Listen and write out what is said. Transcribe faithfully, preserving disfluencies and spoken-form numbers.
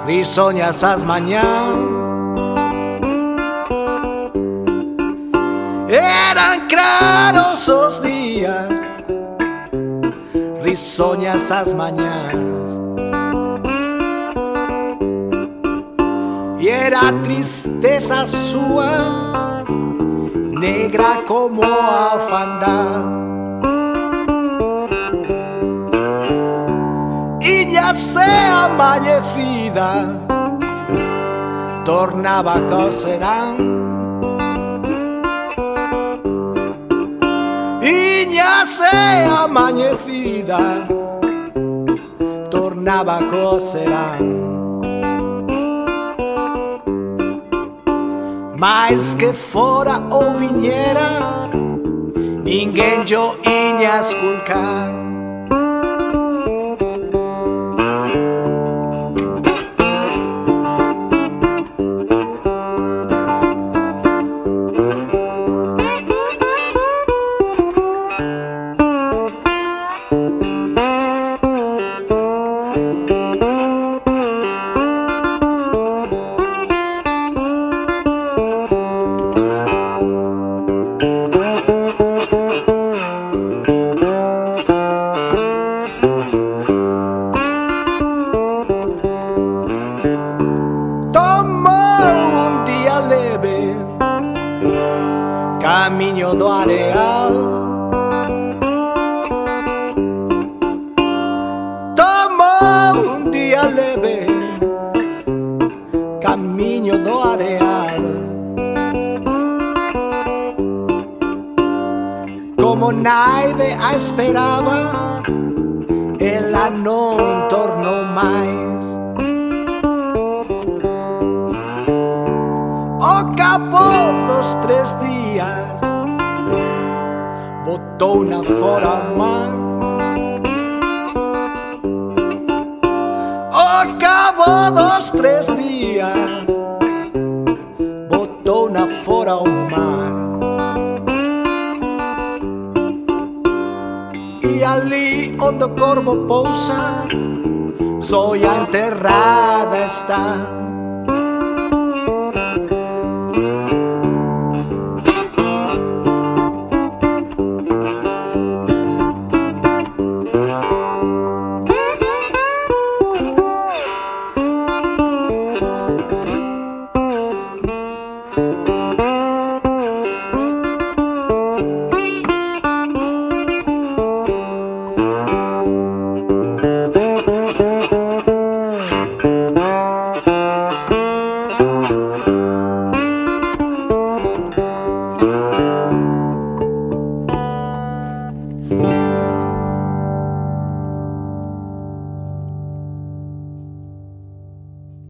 risogna essas manhãs. Eran claros os dias, risogna essas manhãs. E era a tristeza sua, negra como a alfandar. E já se amanhecida tornava a cocerão. E já se amanhecida tornava a cocerão. Mas que fora ou vinheira, ninguém jo ia escutar. Caminho do areal, tomou um dia leve, caminho do areal. Como nadie a esperava, ela não tornou mais. Ao cabo dos três dias, botou-na fora ao mar. Ao cabo dos três dias, botou-na fora ao mar. E ali onde o corpo pousa, só enterrada está.